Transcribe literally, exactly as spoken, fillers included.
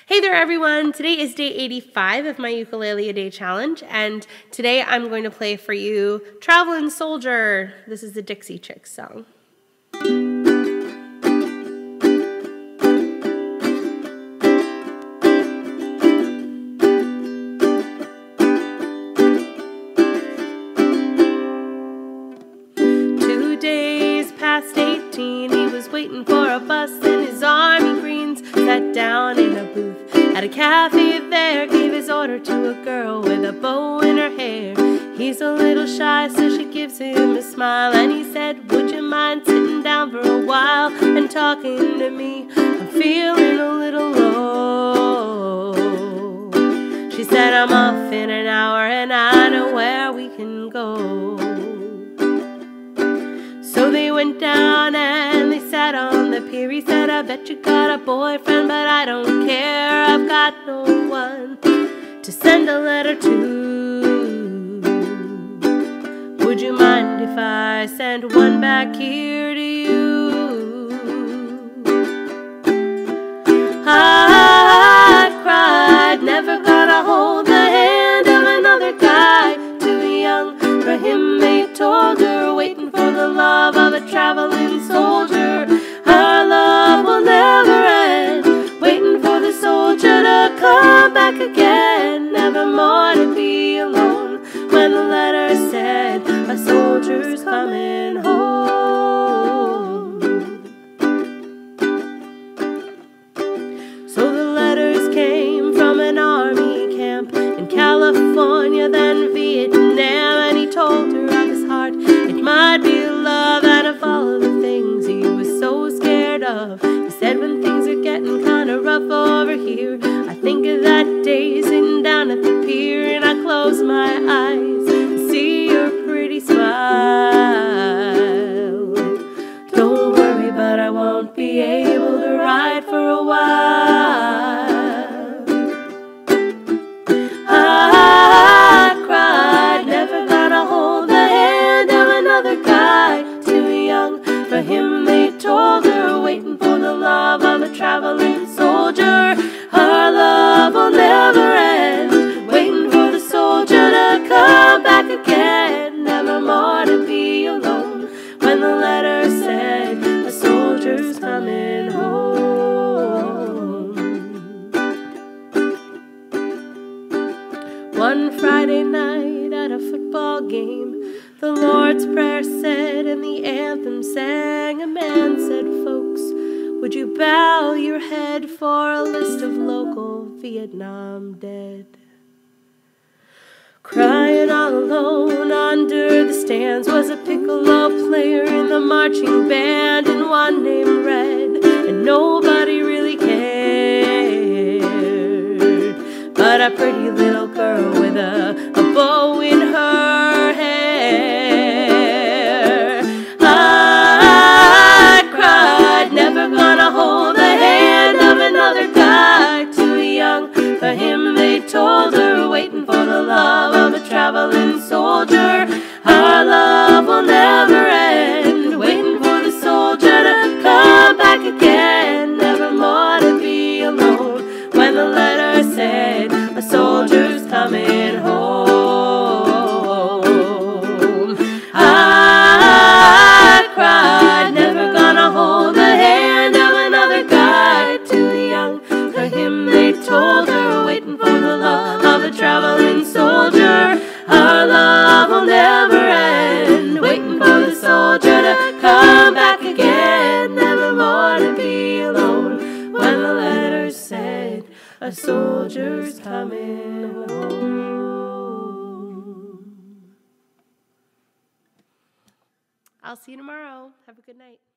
Hey there everyone, today is day eighty-five of my Ukulele a Day Challenge, and today I'm going to play for you Travelin' Soldier. This is the Dixie Chicks song. Two days past eighteen, he was waiting for a bus in his army greens, sat down in a booth at a cafe there, gave his order to a girl with a bow in her hair. He's a little shy, so she gives him a smile, and he said, would you mind sitting down for a while and talking to me? I'm feeling a little low. She said, I'm off in an hour and I know where we can go. So they went down and they sat on the pier. He said, I bet you got a boyfriend, but I don't care. I've got no one to send a letter to. Would you mind if I sent one back here to you? I cried, never gonna hold the hand of another guy. Too young for him, they told her, waiting for the love of a traveling soldier. Our love will never end, waiting for the soldier to come back again, never more to be alone. When the letter said, a soldier's coming home. So the letters came from an army camp in California, then Vietnam, and he told her of his heart. It might be love, and of all the things he was so scared of. He said, when things are getting kinda rough over here, I think of that day sitting down at the pier, and I close my eyes and see your pretty smile. Don't worry, but I won't be able to ride for a while. I cried, never gonna hold the hand of another guy. Too young for him, they told her, waiting for the love of a traveling soldier. Our love will never end, waiting for the soldier to come back again, never more to be alone. When the letter said, a soldier's coming home. One Friday night at a football game, the Lord's Prayer said and the anthem sang. A man said, folks, would you bow your head for a list of local Vietnam dead? Crying all alone under the stands was a piccolo player in the marching band, and one named Red, and nobody really cared. But a pretty little girl with a, a bow in her hair. I cried, never gonna hold the hand of another guy. Too young for him, they told her, waiting for the love of a traveling soldier. Our love will never end, waiting for the soldier to come back again, never more to be alone. When the letter said, a soldier's coming home. I cried, never gonna hold the hand of another guy. Too young for him, they told her, waiting for the love of a traveling soldier. Our love will never end, waiting for the soldier to come back again, never more to be alone. When the letter said, a soldier's coming home. I'll see you tomorrow. Have a good night.